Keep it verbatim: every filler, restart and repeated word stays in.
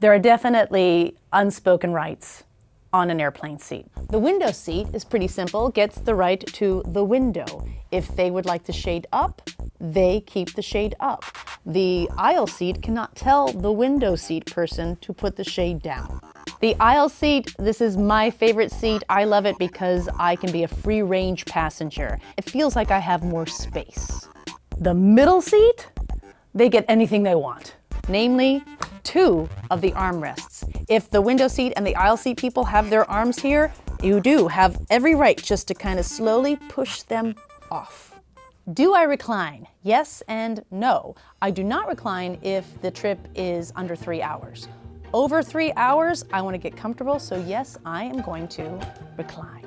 There are definitely unspoken rights on an airplane seat. The window seat is pretty simple, gets the right to the window. If they would like the shade up, they keep the shade up. The aisle seat cannot tell the window seat person to put the shade down. The aisle seat, this is my favorite seat. I love it because I can be a free-range passenger. It feels like I have more space. The middle seat, they get anything they want, namely two of the armrests. If the window seat and the aisle seat people have their arms here, you do have every right just to kind of slowly push them off. Do I recline? Yes and no. I do not recline if the trip is under three hours. Over three hours, I want to get comfortable, so yes, I am going to recline.